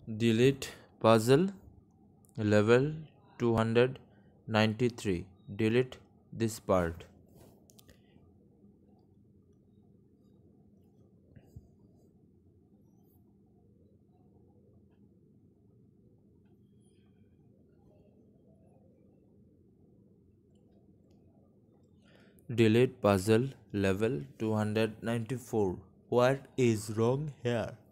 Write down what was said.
Delete puzzle level 293. Delete this part. Delete puzzle level 294. What is wrong here?